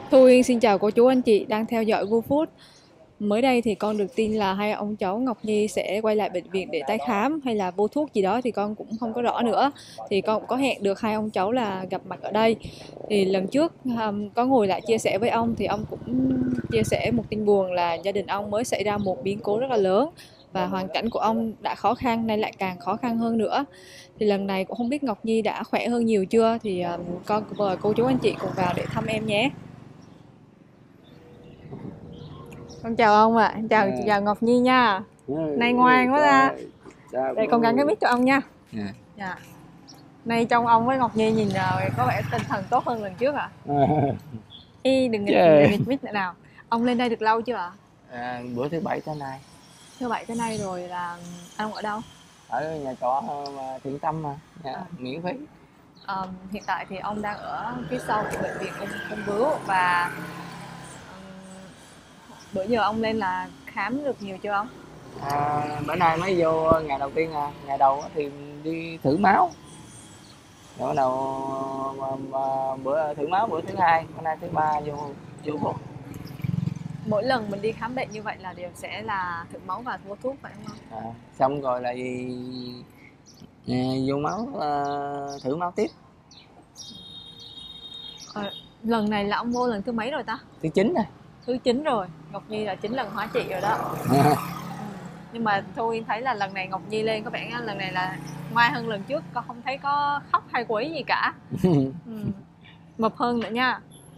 Thu Uyên xin chào cô chú anh chị đang theo dõi GoFood. Mới đây thì con được tin là hai ông cháu Ngọc Nhi sẽ quay lại bệnh viện để tái khám hay là vô thuốc gì đó thì con cũng không có rõ nữa. Thì con cũng có hẹn được hai ông cháu là gặp mặt ở đây. Thì lần trước có ngồi lại chia sẻ với ông thì ông cũng chia sẻ một tin buồn là gia đình ông mới xảy ra một biến cố rất là lớn và hoàn cảnh của ông đã khó khăn nay lại càng khó khăn hơn nữa. Thì lần này cũng không biết Ngọc Nhi đã khỏe hơn nhiều chưa thì con mời cô chú anh chị cùng vào để thăm em nhé. Con chào ông ạ, chào Ngọc Nhi nha. Nay ngoan quá ra. Để con gắn cái mic cho ông nha. Dạ. Nay trông ông với Ngọc Nhi nhìn có vẻ tinh thần tốt hơn lần trước ạ. Y đừng nghịch mic nữa nào. Ông lên đây được lâu chưa ạ? Bữa thứ bảy tới nay. Thứ bảy tới nay rồi là ông ở đâu? Ở nhà trọ Thiện Tâm mà, miễn phí. Hiện tại thì ông đang ở phía sau của bệnh viện ung bướu và bữa giờ ông lên là khám được nhiều chưa ông? Bữa nay mới vô ngày đầu tiên ngày đầu thì đi thử máu. Rồi bắt đầu bữa thử máu bữa thứ hai, bữa nay thứ ba vô thuốc. Mỗi lần mình đi khám bệnh như vậy là đều sẽ là thử máu và mua thuốc phải không? Xong rồi là vô máu thử máu tiếp. Lần này là ông vô lần thứ mấy rồi ta? Thứ 9 rồi. Thứ 9 rồi. Ngọc Nhi là 9 lần hóa trị rồi đó. Nhưng mà Thu Yên thấy là lần này Ngọc Nhi lên có vẻ lần này là ngoan hơn lần trước, con không thấy có khóc hay quấy gì cả. Mập hơn nữa nha.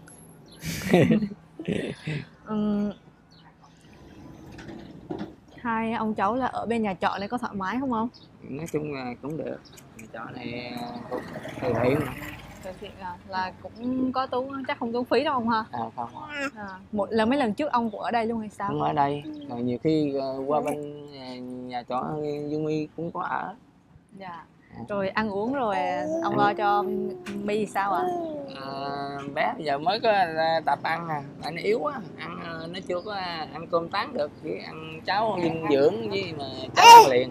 Hai ông cháu là ở bên nhà trọ này có thoải mái không ông? Nói chung là cũng được. Nhà trọ này cũng từ thiện mà. Từ thiện là cũng có tốn, chắc không tốn phí đâu ông ha? Không. Một lần mấy lần trước ông cũng ở đây luôn hay sao? Cũng ở đây, rồi nhiều khi qua bên nhà trọ Dương My cũng có ở. Dạ. Rồi ăn uống rồi ông lo cho My sao ạ? Bé bây giờ mới có tập ăn tại nó yếu quá, ăn nó chưa có ăn cơm tán được, chỉ ăn cháo dinh dưỡng với mà cháo ăn liền.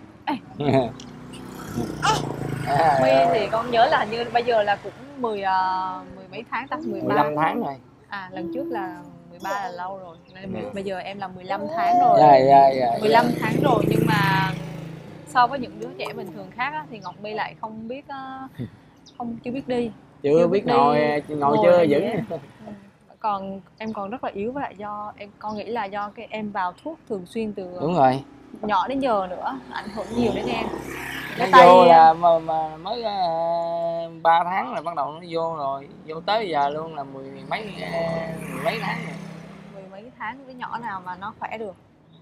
My thì con nhớ là hình như bây giờ là cũng mười mấy tháng ta, 15 tháng rồi. Lần trước là 13 là lâu rồi. Nên bây giờ em là 15 tháng rồi. 15 tháng rồi nhưng mà so với những đứa trẻ bình thường khác á, thì Ngọc My lại không biết chưa biết đi. Chưa biết ngồi chưa vững. Còn em còn rất là yếu với lại con nghĩ là do cái em vào thuốc thường xuyên từ đúng rồi nhỏ đến giờ nữa ảnh hưởng nhiều đến em. Nó vô là mà mới 3 tháng là bắt đầu nó vô rồi, vô tới giờ luôn là mười mấy tháng rồi. Mười mấy tháng với nhỏ nào mà nó khỏe được.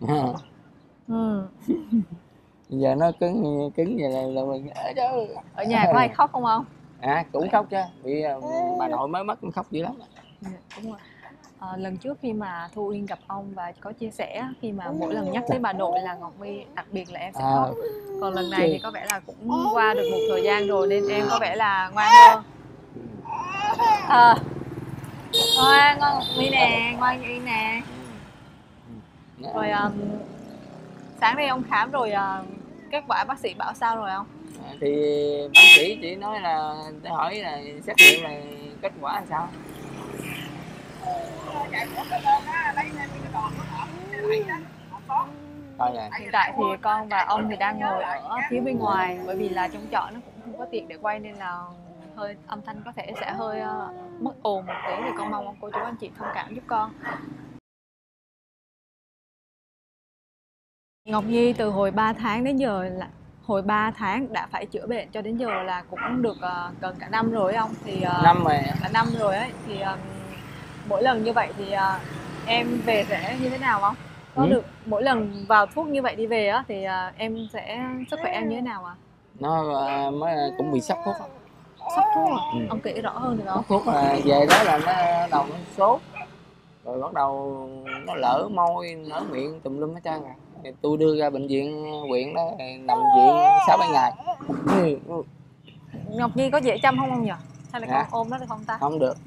Giờ nó cứng vậy là mình ở nhà có ai khóc không ông? Cũng khóc chứ, bị bà nội mới mất cũng khóc dữ lắm. Đúng rồi. Lần trước khi mà Thu Uyên gặp ông và có chia sẻ khi mà mỗi lần nhắc tới bà nội là Ngọc My đặc biệt là em sẽ khóc. Còn lần này thì có vẻ là cũng qua được một thời gian rồi nên em có vẻ là ngoan hơn. Ngoan Ngọc My nè, ngoan như Uyên nè. Rồi sáng nay ông khám rồi kết quả bác sĩ bảo sao rồi không? Thì bác sĩ chỉ nói là để hỏi là xét nghiệm là kết quả là sao. Hiện tại thì con và ông thì đang ngồi ở phía bên ngoài bởi vì là trong trọ nó cũng không có tiện để quay nên là hơi âm thanh có thể sẽ hơi mất ồn một tí thì con mong cô chú anh chị thông cảm giúp con. Ngọc Nhi từ hồi 3 tháng đến giờ là hồi 3 tháng đã phải chữa bệnh cho đến giờ là cũng được gần cả năm rồi ông thì cả năm rồi ấy thì mỗi lần như vậy thì em về sẽ như thế nào không? Có được mỗi lần vào thuốc như vậy đi về á thì em sẽ sức khỏe em như thế nào ạ? Nó mới cũng bị sốc thuốc. Sốc thuốc à? Ông kể rõ hơn được không? Sốc thuốc là về đó là nó đầu nó sốt rồi bắt đầu nó lở môi lở miệng tùm lum hết trơn rồi. Tôi đưa ra bệnh viện huyện đó nằm viện 6-7 ngày. Ngọc Nhi có dễ chăm không nhỉ? Hay là con ôm nó được không ta? Không được.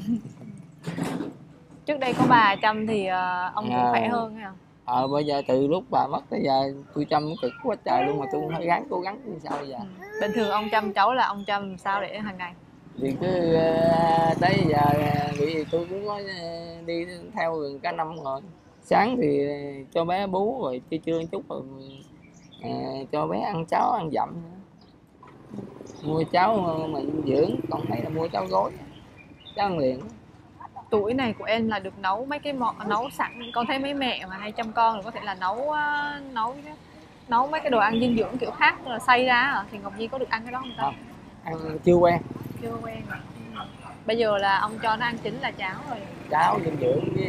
Trước đây có bà chăm thì ông cũng khỏe hơn hay không? Bây giờ từ lúc bà mất tới giờ tôi chăm cực quá trời luôn mà tôi cũng phải cố gắng như sao bây giờ. Bình thường ông chăm cháu là ông chăm sao để hàng ngày? thì cứ tới giờ bị gì tôi cũng có đi theo gần cả năm rồi. Sáng thì cho bé bú, rồi trưa một chút rồi cho bé ăn cháo ăn dặm, mua cháo mình dưỡng, còn thấy là mua cháo gói, cháo ăn liền. Tuổi này của em là được nấu mấy cái món nấu sẵn, con thấy mấy mẹ mà hay chăm con là có thể là nấu mấy cái đồ ăn dinh dưỡng kiểu khác là xay ra à. Thì Ngọc Nhi có được ăn cái đó không ta? Không, ăn chưa quen. Chưa quen à. Bây giờ là ông cho nó ăn chính là cháo rồi. Cháo dinh dưỡng với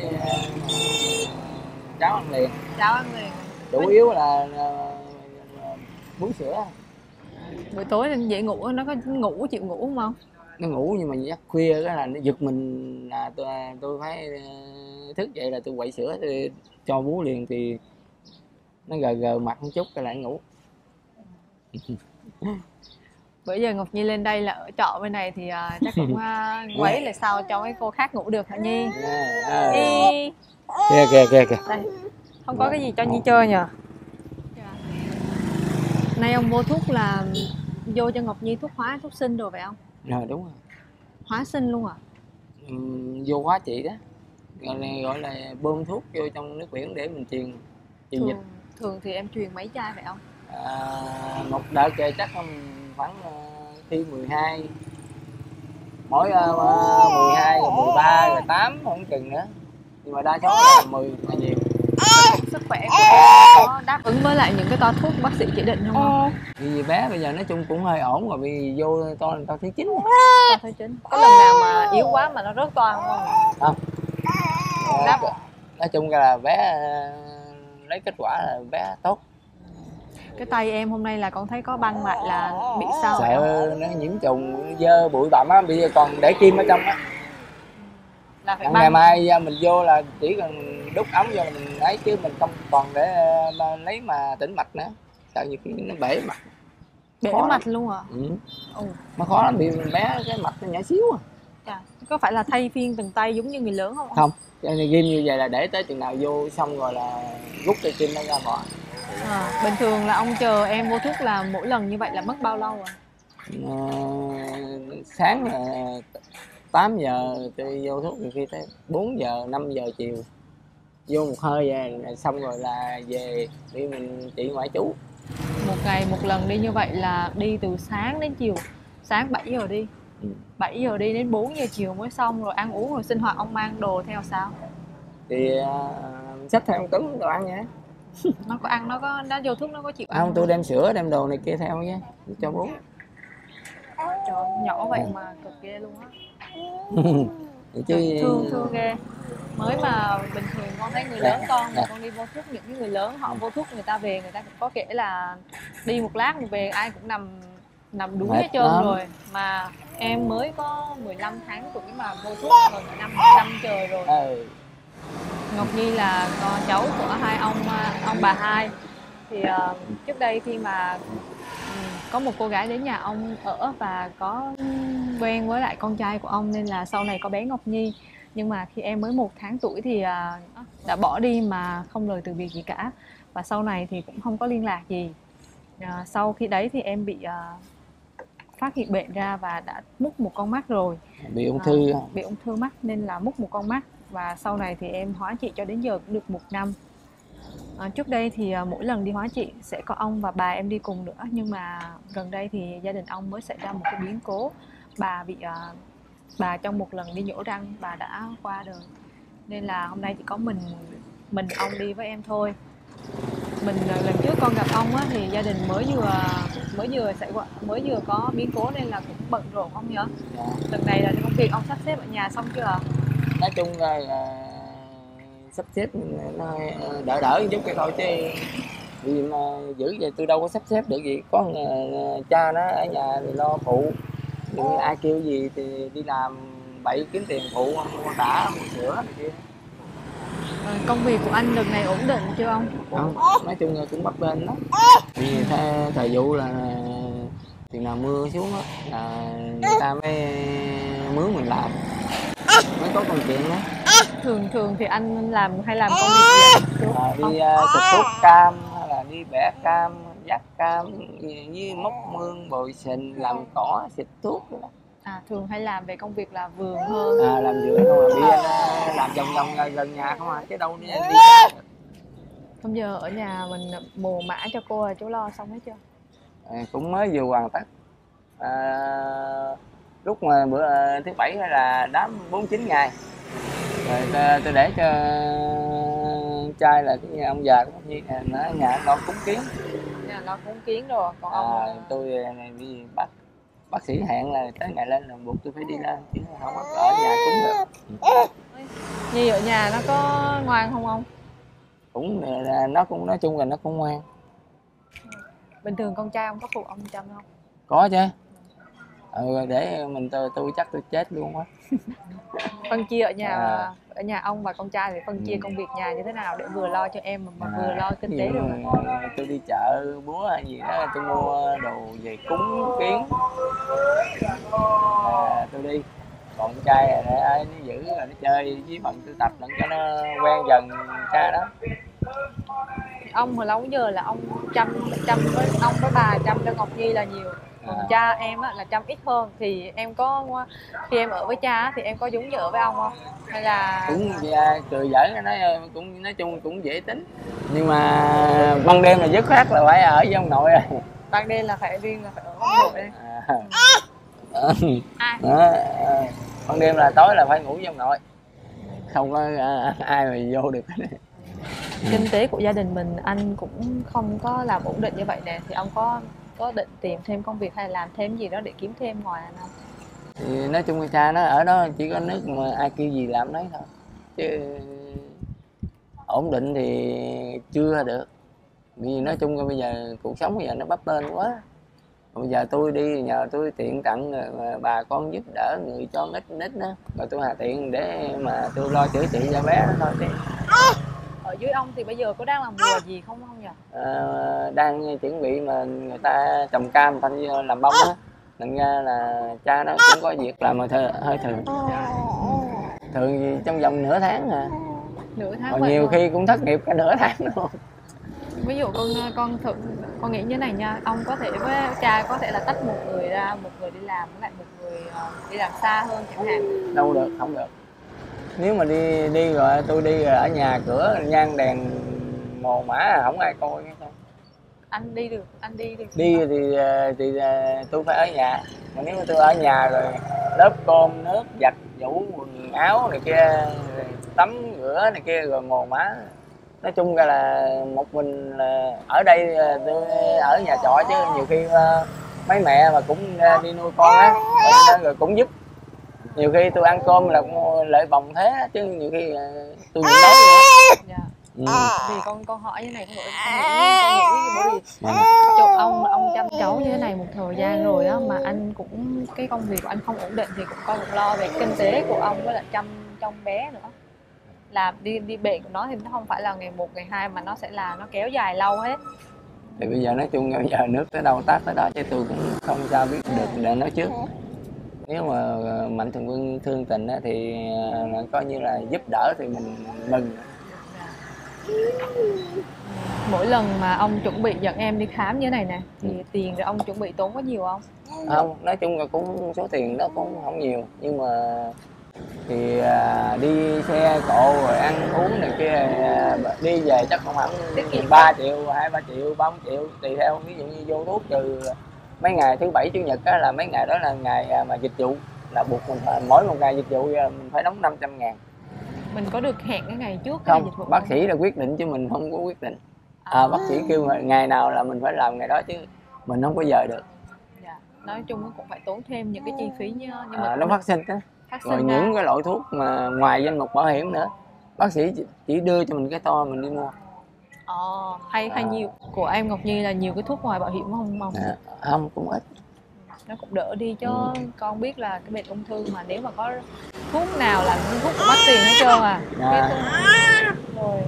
cháo ăn liền, Cháo ăn liền. chủ yếu là bú sữa. Buổi tối nên dễ ngủ, nó có ngủ chịu ngủ không? Nó ngủ nhưng mà giấc khuya cái là nó giật mình, là tôi phải thức dậy là tôi quậy sữa, tôi cho bú liền, thì nó gờ gờ mặt một chút cái lại ngủ. Bữa giờ Ngọc Nhi lên đây là ở trọ bên này thì chắc cũng quấy là sao cho mấy cô khác ngủ được hả Nhi? Đi. Kìa. Đây, không có cái gì cho Nhi chơi nhờ. Nay ông mua thuốc là vô cho Ngọc Nhi thuốc hóa, thuốc sinh rồi phải không? Rồi đúng rồi. Hóa sinh luôn à? Vô hóa trị đó, gọi là bơm thuốc vô trong nước biển để mình truyền dịch. Thường thì em truyền mấy chai phải không? Một đợt chắc khoảng khi 12, mỗi 12 rồi 13 rồi 8 không chừng nữa, nhưng mà đa số là 10 là nhiều. Sức khỏe của em có đáp ứng với lại những cái toa thuốc bác sĩ chỉ định không? Vì bé bây giờ nói chung cũng hơi ổn rồi, vì vô to thứ 9 rồi. Toa thứ 9. Có lần nào mà yếu quá mà nó rớt toa không? Không. Đáp. Nói chung là bé lấy kết quả là bé tốt. Cái tay em hôm nay là con thấy có băng lại là bị sao? Sợ nó nhiễm trùng, dơ bụi bặm á, bây giờ còn để kim ở trong á. Là phải ngày mai mình vô là chỉ cần đút ống vô là mình ấy, chứ mình không còn để lấy mà tĩnh mạch nữa, sợ nhiều khi nó bể mạch. Bể mạch luôn à? Nó khó lắm, bị bé cái mạch nó nhỏ xíu à. Dạ. Có phải là thay phiên từng tay giống như người lớn không? Không, cho nên ghim như vậy là để tới chừng nào vô xong rồi là rút cái kim nó ra bỏ. Bình thường là ông chờ em mua thuốc là mỗi lần như vậy là mất bao lâu à? Sáng là 8 giờ tôi vô thuốc, nhiều khi tới 4 giờ 5 giờ chiều vô một hơi về xong rồi là về đi mình trị ngoại trú. Một ngày một lần đi như vậy là đi từ sáng đến chiều, sáng 7 giờ đi, 7 giờ đi đến 4 giờ chiều mới xong, rồi ăn uống rồi sinh hoạt ông mang đồ theo sao? Thì xách theo một tấn đồ ăn nha. Nó có ăn, nó vô thuốc nó có chịu ăn không? Tôi đem sữa đem đồ này kia theo nhé, cho bố. Trời, nhỏ vậy mà cực ghê luôn á. Chứ thương ghê. Mới mà bình thường con thấy người lớn con mà con đi mua thuốc, những cái người lớn họ mua thuốc người ta về người ta cũng có kể là đi một lát rồi về ai cũng nằm đuối hết trơn rồi, mà em mới có 15 tháng tuổi mà mua thuốc gần năm trời rồi. Ngọc Nhi là con cháu của hai ông bà hai, thì trước đây khi mà có một cô gái đến nhà ông ở và có quen với lại con trai của ông nên là sau này có bé Ngọc Nhi. Nhưng mà khi em mới 1 tháng tuổi thì đã bỏ đi mà không lời từ biệt gì cả, và sau này thì cũng không có liên lạc gì. Sau khi đấy thì em bị phát hiện bệnh ra và đã múc một con mắt rồi, bị ung thư. Bị ung thư mắt nên là múc một con mắt, và sau này thì em hóa trị cho đến giờ cũng được 1 năm. Trước đây thì mỗi lần đi hóa trị sẽ có ông và bà em đi cùng nữa, nhưng mà gần đây thì gia đình ông mới xảy ra một cái biến cố. Bà trong một lần đi nhổ răng bà đã qua đời, nên là hôm nay chỉ có mình ông đi với em thôi. Lần trước con gặp ông á, thì gia đình mới vừa có biến cố nên là cũng bận rộn không nhớ. Lần này là công việc ông sắp xếp ở nhà xong chưa? Nói chung là sắp xếp nó đỡ một chút cái thôi, chứ vì mà giữ vậy tôi đâu có sắp xếp được gì. Có cha nó ở nhà thì lo phụ, nhưng ai kêu gì thì đi làm bậy kiếm tiền phụ, mua tả mua sữa này kia. Công việc của anh lần này ổn định chưa ông? Không, nói chung là cũng bấp bênh lắm. Vì thời vụ là chừng nào mưa xuống đó, là người ta mới mướn mình làm, mới có công chuyện đó. Thường thì anh hay làm công việc gì? Đi xịt thuốc cam, hay là đi bẻ cam, vắt cam, với móc mương, bồi sình, làm cỏ, xịt thuốc đó. À, thường hay làm về công việc là vườn hơn. Làm vườn không à, đi làm vòng vòng gần nhà không à, chứ đâu đi xa được. Hôm giờ ở nhà mình mồ mã cho cô và chú lo xong hết chưa? Cũng mới vừa hoàn tất. à, Lúc mà bữa thứ bảy hay là đám 49 ngày rồi tôi để cho trai là cái nhà ông già của ông Nhi nó ở nhà lo cúng kiến. Nhà lo cúng kiến rồi, còn ông Tôi này bị bác sĩ hẹn là tới ngày lên là buộc tôi phải đi lên chứ không có ở nhà cúng được. Nhi ở nhà nó có ngoan không ông? Cũng nó cũng nói chung là nó cũng ngoan. Bình thường con trai ông có phụ ông chăm không? Có chứ. Để mình tôi chắc tôi chết luôn á. Phân chia ở nhà ông và con trai thì phân chia công việc nhà như thế nào để vừa lo cho em mà vừa lo kinh tế được? Tôi đi chợ búa hay gì đó tôi mua đồ về cúng kiến, tôi đi. Còn con trai để nó giữ là nó chơi với phần tôi tập để cho nó quen dần cha đó. Ông hồi lâu giờ là ông chăm với ông với bà chăm cho Ngọc Nhi là nhiều, còn cha em á, là chăm ít hơn. Thì em có khi em ở với cha á, thì em có giống như ở với ông không, hay là Cũng cười giỡn, nó cũng nói chung cũng dễ tính, nhưng mà ban đêm là dứt khoát là phải ở với ông nội rồi. ban đêm là phải riêng là phải ở với ông nội đây. Ban đêm là tối là phải ngủ với ông nội, không có ai mà vô được. Kinh tế của gia đình mình anh cũng không có làm ổn định như vậy nè, thì ông có định tìm thêm công việc hay làm thêm gì đó để kiếm thêm ngoài anh không? Thì nói chung cha nó ở đó chỉ có nước mà ai kêu gì làm đấy thôi, chứ ổn định thì chưa được. Vì nói chung là bây giờ cuộc sống bây giờ nó bấp bênh quá. Bây giờ tôi đi nhờ tôi tiện tặng bà con giúp đỡ người cho ít đó, rồi tôi hà tiện để mà tôi lo chữa trị cho bé đó thôi chứ. Ở dưới ông thì bây giờ có đang làm mùa gì không nhỉ? Đang chuẩn bị mà người ta trồng cam thành làm bông á, thành ra là cha nó cũng có việc làm mà hơi thường thì trong vòng nửa tháng à. Nửa tháng Còn nhiều khi cũng thất nghiệp cả nửa tháng luôn. Ví dụ con nghĩ như này nha, ông có thể với cha có thể là tách một người ra, một người đi làm với lại một người đi làm xa hơn chẳng hạn. Đâu được, không được. Nếu mà đi rồi tôi đi rồi ở nhà cửa nhang đèn mồ mã không ai coi hết đâu. Anh đi được, anh đi được. Đi thì tôi phải ở nhà, mà nếu mà tôi ở nhà rồi lớp cơm nước giặt giũ quần áo này kia, tắm rửa này kia rồi mồ mã, nói chung ra là một mình là ở đây tôi ở nhà trọ, chứ nhiều khi mấy mẹ mà cũng đi nuôi con á rồi cũng giúp. Nhiều khi tôi ăn cơm là lợi bồng thế, chứ nhiều khi tôi nhịn đói nữa. Dạ. Thì con hỏi như này, con nghĩ bởi vì chồng ông chăm cháu như thế này một thời gian rồi á, mà anh cũng cái công việc của anh không ổn định thì cũng coi lo về kinh tế của ông với lại chăm trong bé nữa. Làm đi bệnh của nó thì nó không phải là ngày 1 ngày 2 mà nó sẽ là nó kéo dài lâu hết. Thì bây giờ nói chung bây giờ nước tới đâu tát tới đó, chứ tôi cũng không sao biết được để nói trước. Nếu mà mạnh thường quân thương tình thì coi như là giúp đỡ thì mình mừng. Mỗi lần mà ông chuẩn bị dẫn em đi khám như thế này nè thì tiền rồi ông chuẩn bị tốn có nhiều không? Không, nói chung là cũng số tiền đó cũng không nhiều, nhưng mà thì đi xe cộ rồi ăn uống này kia, đi về chắc không hẳn 3 triệu, 2-3 triệu, 30 triệu tùy theo. Ví dụ như vô thuốc trừ mấy ngày thứ bảy chủ nhật á, là mấy ngày đó là ngày mà dịch vụ, là buộc mình phải, mỗi một ngày dịch vụ mình phải đóng 500.000. Mình có được hẹn cái ngày trước không, dịch vụ bác không? sĩ là quyết định chứ mình không có quyết định. Bác sĩ kêu mà ngày nào là mình phải làm ngày đó, chứ mình không có dời được. Dạ. Nói chung nó cũng phải tốn thêm những cái chi phí nhưng mà nó phát sinh á, rồi những cái loại thuốc mà ngoài danh mục bảo hiểm nữa, bác sĩ chỉ đưa cho mình cái to mình đi mua. Hay nhiều của em Ngọc Nhi là nhiều cái thuốc ngoài bảo hiểm không? Không, cũng ít. Nó cũng đỡ đi chứ. Con biết là cái bệnh ung thư mà nếu mà có thuốc nào là thuốc của mắc tiền hết trơn rồi.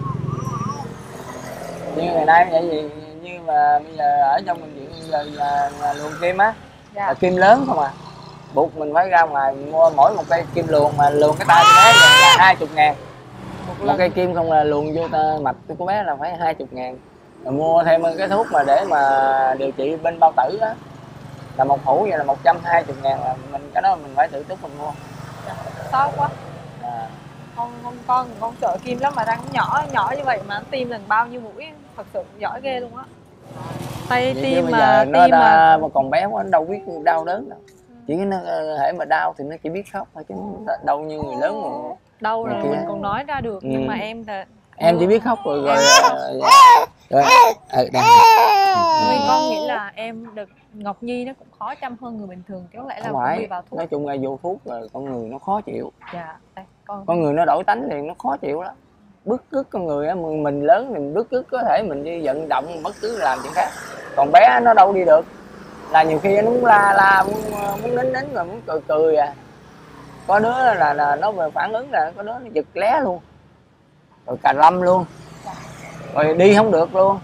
Như ngày nay vậy gì, như mà bây giờ ở trong bệnh viện là luồn kim á, là kim lớn không à, buộc mình phải ra ngoài mua mỗi một cây kim luồn, mà luồn cái tay của bé là 20.000 một cây kim, không là luồn vô mạch của bé là phải 20.000. Rồi mua thêm cái thuốc mà để mà điều trị bên bao tử á, là một hũ vậy là 120.000, là mình cái đó mình phải tự túc mình mua. Xót quá. À. Con sợ kim lắm, mà răng nhỏ nhỏ như vậy mà nó tiêm lần bao nhiêu mũi, thật sự giỏi ghê luôn á. Tay Vậy chứ tim bây mà giờ nó tim đã, mà mà còn bé quá nó đâu biết đau đớn đâu, chỉ nó hễ mà đau thì nó chỉ biết khóc thôi chứ đâu như người lớn mà đau này rồi kia. mình còn nói ra được, nhưng mà Ừ. em là Em chỉ biết khóc rồi rồi rồi đang vì con nghĩ là em được Ngọc Nhi nó cũng khó chăm hơn người bình thường, có lẽ là không cũng bị phải, vào thuốc. nói chung là vô thuốc rồi con người nó khó chịu, Dạ đây con người nó đổi tánh thì nó khó chịu lắm, bứt rứt con người á, mình lớn thì mình bứt rứt có thể mình đi vận động bất cứ làm chuyện khác, còn bé nó đâu đi được, là nhiều khi nó muốn la muốn nín rồi muốn cười à, có đứa là nó về phản ứng là có đứa nó giật lé luôn, rồi cà lâm luôn, rồi đi không được luôn.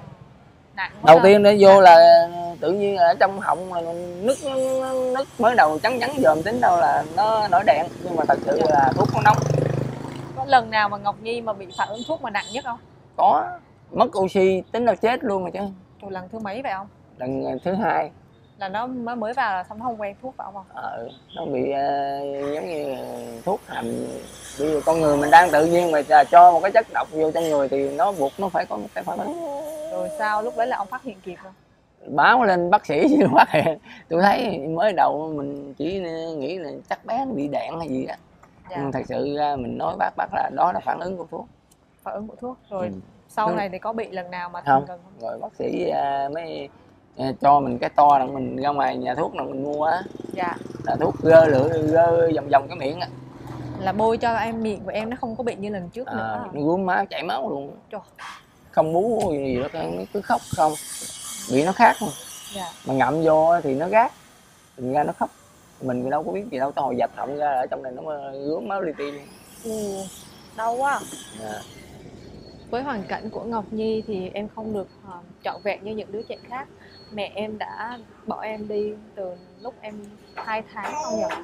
Đầu tiên để vô là tự nhiên ở trong họng là nứt mới đầu trắng dòm tính đâu là nó nổi đạn, nhưng mà thật sự là thuốc nó nóng. Có lần nào mà Ngọc Nhi mà bị phản ứng thuốc mà nặng nhất không? Có, mất oxy tính đâu chết luôn rồi chứ. Rồi lần thứ mấy vậy không? Lần thứ hai. Là nó mới vào là xong nó không quen thuốc phải không? Nó bị giống như thuốc hành, bây giờ con người mình đang tự nhiên mà cho một cái chất độc vô trong người thì nó buộc nó phải có một cái phản ứng. Rồi sao lúc đấy là ông phát hiện kịp không? Báo lên bác sĩ chứ phát hiện. Tôi thấy mới đầu mình chỉ nghĩ là chắc bé nó bị đạn hay gì đó. Dạ. Nhưng thật sự ra mình nói bác là đó là phản ứng của thuốc. Phản ứng của thuốc. Rồi sau này thì có bị lần nào mà không? không? Rồi bác sĩ mới cho mình cái to là mình ra ngoài nhà thuốc nào mình mua á. Dạ. Là thuốc gơ vòng cái miệng á. Là bôi cho em miệng của em nó không có bị như lần trước nữa. Nó gúm má chảy máu luôn. Trời. Không bú gì đó, nó cứ khóc không. Bị nó khác mà. Dạ. Mà ngậm vô thì nó gác, thành ra nó khóc. Mình đâu có biết gì đâu, tao hồi dạch họng ra ở trong này nó gúm máu li ti luôn. Đau quá. Dạ. Với hoàn cảnh của Ngọc Nhi thì em không được trọn vẹn như những đứa trẻ khác. Mẹ em đã bỏ em đi từ lúc em 2 tháng không nhỉ?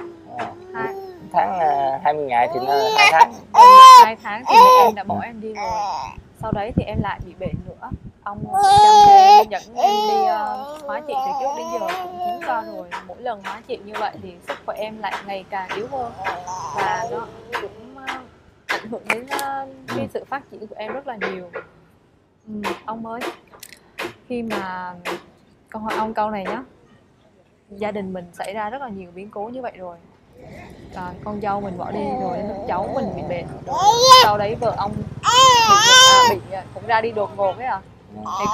Tháng 20 ngày thì nó 2 tháng. 2 tháng thì mẹ em đã bỏ em đi rồi. Sau đấy thì em lại bị bệnh nữa. Ông chăm em dẫn em đi hóa trị từ trước đến giờ cũng 9 ca rồi. Mỗi lần hóa trị như vậy thì sức khỏe em lại ngày càng yếu hơn. Và nó cũng ảnh hưởng đến cái sự phát triển của em rất là nhiều. Ông ơi, khi mà con hỏi ông câu này nhé, gia đình mình xảy ra rất là nhiều biến cố như vậy rồi, con dâu mình bỏ đi rồi đến lúc cháu mình bị bệnh, sau đấy vợ ông bị cũng ra đi đột ngột ấy thì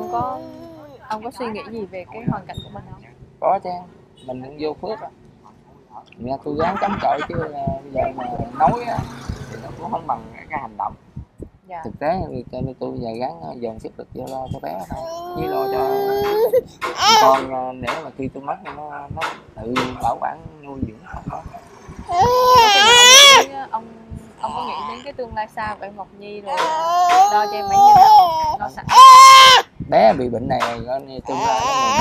ông có suy nghĩ gì về cái hoàn cảnh của mình không? Có chứ, mình cũng vô phước á, mẹ tôi gắng chống chọi chứ bây giờ mà nói á thì nó cũng không bằng cái hành động. Dạ. Thực tế cho nên tôi bây giờ gắng dồn sức lực lo cho bé thôi, với lo cho con để mà khi tôi mất nó tự bảo quản nuôi dưỡng không có. Ông có nghĩ đến cái tương lai xa của em Ngọc Nhi rồi lo cho em mấy như nào, lo sẵn bé bị bệnh này tương lai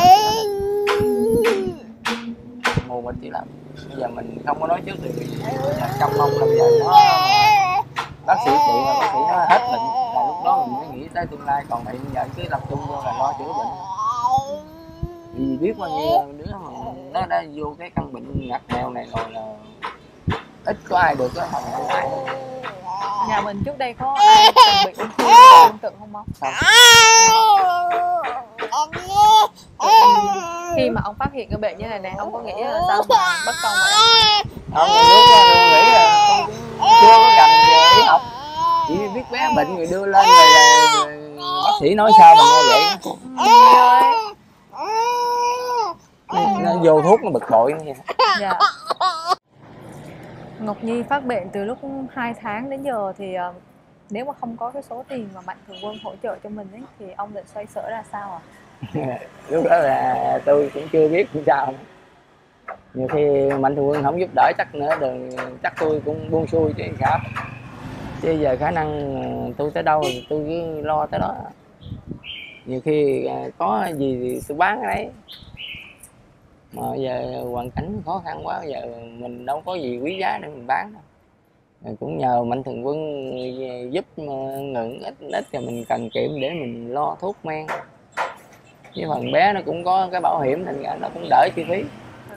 nó mù mịt chỉ lắm, bây giờ mình không có nói trước được, trong mong là bây giờ nó bác sĩ chị và bác sĩ nó hết bệnh là lúc đó mình mới nghĩ tới tương lai, còn hiện giờ cứ tập trung vô là lo chữa bệnh, vì biết bao nhiêu đứa mà nó đã vô cái căn bệnh ngặt nghèo này rồi là ít có ai được đó, không ai. Nhà mình trước đây có ai từng bị ung thư tương tự không? Khi mà ông phát hiện cái bệnh như này ông có nghĩ là sao mà bất công vậy? Không, lúc đó tôi nghĩ là tôi cũng chưa có gần về y học, chỉ biết bé bệnh rồi đưa lên rồi là bác sĩ nói sao mà nghe vậy. Nó vô thuốc nó bực bội như vậy. Dạ. Ngọc Nhi phát bệnh từ lúc 2 tháng đến giờ thì nếu mà không có cái số tiền mà Mạnh Thường Quân hỗ trợ cho mình ấy, thì ông định xoay sở ra sao Lúc đó là tôi cũng chưa biết làm sao. Nhiều khi Mạnh Thường Quân không giúp đỡ chắc nữa đừng, chắc tôi cũng buông xuôi chứ sao. Chứ giờ khả năng tôi tới đâu thì tôi cứ lo tới đó. Nhiều khi có gì thì tôi bán cái đấy. Mà giờ hoàn cảnh khó khăn quá, giờ mình đâu có gì quý giá để mình bán đâu. Rồi cũng nhờ Mạnh Thường Quân giúp ngừng ít thì mình cần kiệm để mình lo thuốc men. với phần bé nó cũng có cái bảo hiểm thành ra nó cũng đỡ chi phí.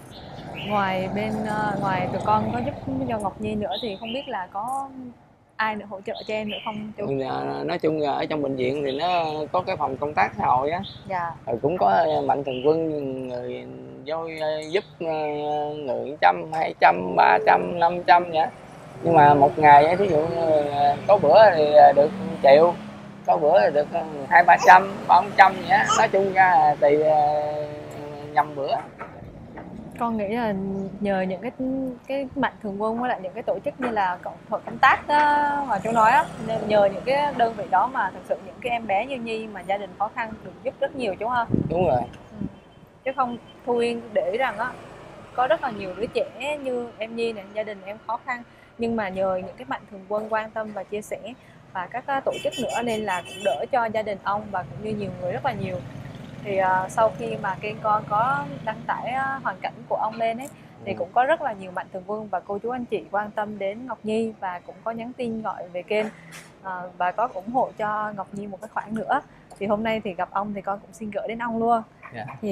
Ngoài tụi con có giúp cho Ngọc Nhi nữa thì không biết là có ai nữa hỗ trợ cho em nữa không chú? Nói chung là ở trong bệnh viện thì nó có cái phòng công tác xã hội á, Dạ. rồi cũng có mạnh thường quân người vô giúp người 100, 200, 300, 500 vậy. Nhưng mà một ngày ấy, thí dụ như có bữa thì được 1 triệu, có bữa thì được 200, 300, 400 vậy á. Nói chung ra là tùy nhầm bữa. Con nghĩ là nhờ những cái mạnh thường quân với lại những cái tổ chức như là hội công tác đó, mà chú nói á, nên nhờ những cái đơn vị đó mà thực sự những cái em bé như Nhi mà gia đình khó khăn được giúp rất nhiều chú ha. Đúng rồi. Chứ không, Thu Uyên để ý rằng á, có rất là nhiều đứa trẻ như em Nhi này, gia đình em khó khăn, nhưng mà nhờ những cái mạnh thường quân quan tâm và chia sẻ và các tổ chức nữa nên là cũng đỡ cho gia đình ông và cũng như nhiều người rất là nhiều. Thì sau khi mà kênh con có đăng tải hoàn cảnh của ông lên ấy, thì cũng có rất là nhiều mạnh thường quân và cô chú anh chị quan tâm đến Ngọc Nhi và cũng có nhắn tin gọi về kênh và có ủng hộ cho Ngọc Nhi một cái khoản nữa. Thì hôm nay thì gặp ông thì con cũng xin gửi đến ông luôn. Thì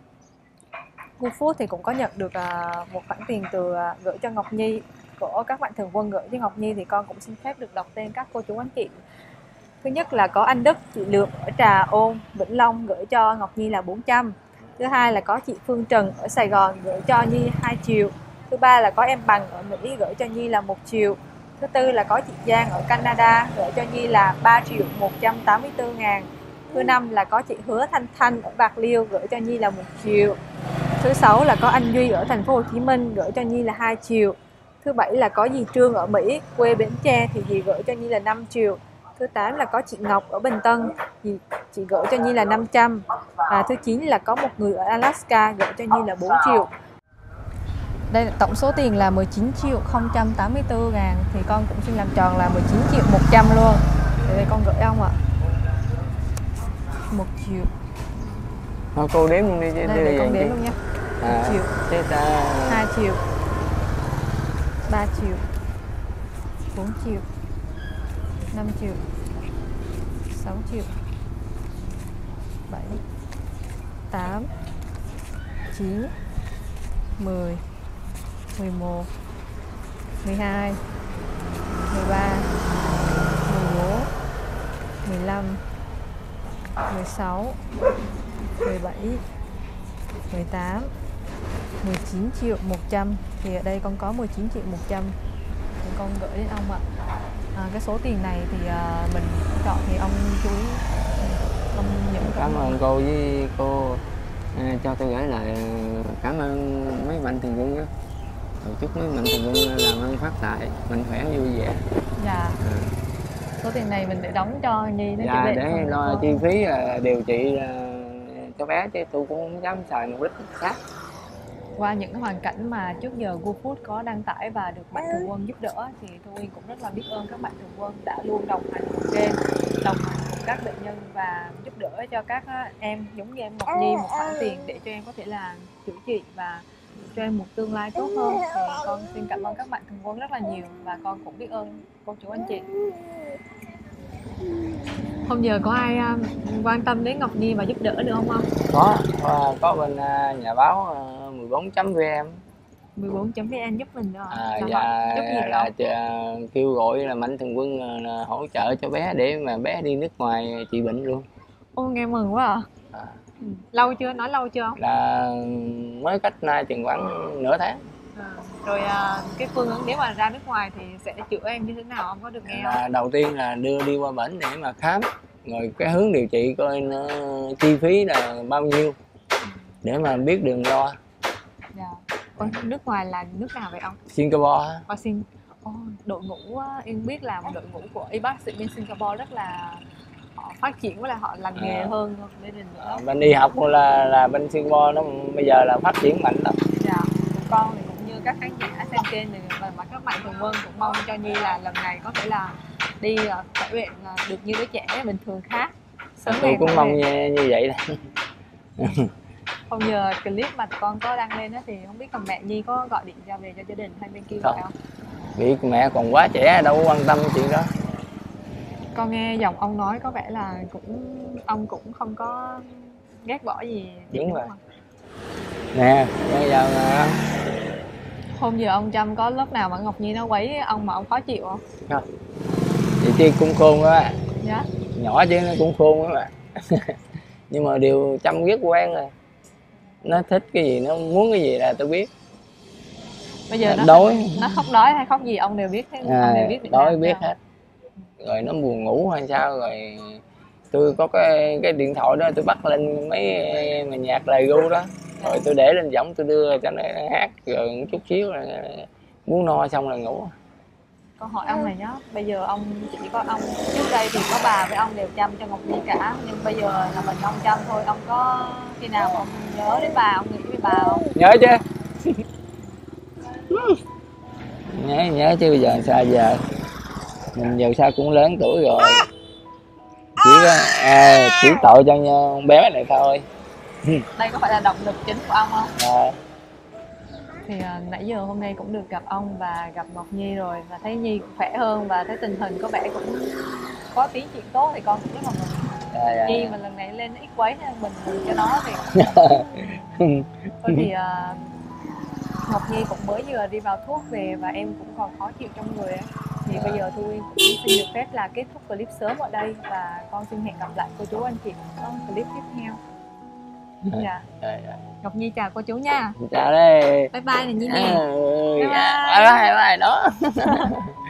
GoFood thì cũng có nhận được một khoản tiền từ gửi cho Ngọc Nhi của các mạnh thường quân gửi cho Ngọc Nhi, thì con cũng xin phép được đọc tên các cô chú anh chị. Thứ nhất là có anh Đức, chị Lượm ở Trà Ôn, Vĩnh Long gửi cho Ngọc Nhi là 400. Thứ hai là có chị Phương Trần ở Sài Gòn gửi cho Nhi 2 triệu. Thứ ba là có em Bằng ở Mỹ gửi cho Nhi là 1 triệu. Thứ tư là có chị Giang ở Canada gửi cho Nhi là 3 triệu 184 ngàn. Thứ năm là có chị Hứa Thanh Thanh ở Bạc Liêu gửi cho Nhi là 1 triệu. Thứ sáu là có anh Duy ở thành phố Hồ Chí Minh gửi cho Nhi là 2 triệu. Thứ bảy là có dì Trương ở Mỹ, quê Bến Tre thì dì gửi cho Nhi là 5 triệu. Thứ 8 là có chị Ngọc ở Bình Tân, chị gửi cho Nhi là 500. Thứ 9 là có một người ở Alaska gửi cho Nhi là 4 triệu. Đây là tổng số tiền là 19 triệu 084 ngàn. Thì con cũng xin làm tròn là 19 triệu 100 luôn. Để đây con gửi ông ạ. 1 triệu. Thôi cô đếm luôn đi. Đây con đếm luôn nha. 1 triệu, 2 triệu, 3 triệu, 4 triệu, 5 triệu, 6 triệu, 7, 8, 9, 10, 11, 12, 13, 14, 15, 16, 17, 18, 19 triệu 100. Thì ở đây con có 19 triệu 100 thì con gửi đến ông ạ. Cái số tiền này thì mình chọn thì ông chú ý ông nhận. Cảm ơn cô với cô cho tôi gửi lại. Cảm ơn mấy mạnh thường quân đó. Chúc mấy mạnh thường quân làm ăn phát tài, mạnh khỏe vui vẻ. Dạ. Số tiền này mình để đóng cho Nhi nó dạ, để lo chi phí điều trị cho bé, chứ tôi cũng không dám xài mục đích khác. Qua những cái hoàn cảnh mà trước giờ GoFood có đăng tải và được mạnh thường quân giúp đỡ thì tôi cũng rất là biết ơn các mạnh thường quân đã luôn đồng hành cùng kênh, đồng hành cùng các bệnh nhân và giúp đỡ cho các em giống như em Ngọc Nhi một khoản tiền để cho em có thể là chữa trị và cho em một tương lai tốt hơn. Thì con xin cảm ơn các mạnh thường quân rất là nhiều và con cũng biết ơn cô chú anh chị. Không giờ có ai quan tâm đến Ngọc Nhi và giúp đỡ được không? Có bên nhà báo 14.vn 14.vn giúp mình rồi. Là kêu gọi là mạnh thường quân hỗ trợ cho bé để mà bé đi nước ngoài trị bệnh luôn. Ô, nghe mừng quá à. Lâu chưa? Nói lâu chưa không? Là mới cách nay chừng khoảng nửa tháng. Rồi cái phương hướng nếu mà ra nước ngoài thì sẽ chữa em như thế nào, ông có được nghe không? Đầu tiên là đưa đi qua bển để mà khám, rồi cái hướng điều trị coi nó chi phí là bao nhiêu để mà biết đường lo. Dạ. Còn nước ngoài là nước nào vậy ông? Singapore. Đội ngũ em biết là đội ngũ của y bác sĩ bên Singapore rất là họ phát triển với lại họ lành nghề hơn bên mình nữa. Bên y học là bên Singapore nó bây giờ là phát triển mạnh lắm. Dạ. Con thì cũng như các khán giả xem kênh này mà các mạnh thường quân cũng mong cho Nhi là lần này có thể là đi khỏi bệnh được như đứa trẻ bình thường khác. Tôi cũng mong như vậy đó. Không nhờ clip mà con có đăng lên đó thì không biết còn mẹ Nhi có gọi điện ra về cho gia đình hay bên kia gọi không? Vì mẹ còn quá trẻ đâu có quan tâm chuyện đó. Con nghe giọng ông nói có vẻ là ông cũng không có ghét bỏ gì chị Đúng đúng rồi. không? Nè bây giờ Hôm giờ ông Trâm có lúc nào mà Ngọc Nhi nó quấy ông mà ông khó chịu không? không, chị Tiên cũng khôn á, Dạ. nhỏ chứ nó cũng khôn á mà. Nhưng mà điều Trâm rất quen rồi, nó thích cái gì, nó muốn cái gì là tôi biết. Bây giờ Đói nó khóc đói hay khóc gì ông đều biết thế, ông đều biết để đói làm biết cho. hết, rồi nó buồn ngủ hay sao rồi tôi có cái điện thoại đó tôi bắt lên mấy mà nhạc lời ru đó, rồi tôi để lên võng tôi đưa cho nó hát rồi một chút xíu là muốn no xong là ngủ. Con hỏi ông này nhá, bây giờ ông chỉ có ông, trước đây thì có bà với ông đều chăm cho Ngọc Nhi cả, nhưng bây giờ là mình ông chăm thôi, ông có khi nào mà ông nhớ đến bà, ông nghĩ với bà không? Nhớ chứ, nhớ chứ, bây giờ sao giờ mình dù sao cũng lớn tuổi rồi, chỉ có chỉ tội cho con bé này thôi. Đây có phải là động lực chính của ông không? À, Thì nãy giờ hôm nay cũng được gặp ông và gặp Ngọc Nhi rồi, và thấy Nhi cũng khỏe hơn và thấy tình hình có vẻ cũng có tiến triển tốt, thì con cũng rất là mừng. Nhi mà lần này lên ít quấy nên mình mừng cho nó thì thôi thì Ngọc Nhi cũng mới vừa đi vào thuốc về và em cũng còn khó chịu trong người ấy. Thì bây giờ Thu cũng xin được phép là kết thúc clip sớm ở đây, và con xin hẹn gặp lại cô chú anh chị ở clip tiếp theo. Dạ. Ngọc Nhi chào cô chú nha. chào đây, Bye bye này Nhi nè. bye Bye bye. bye đó.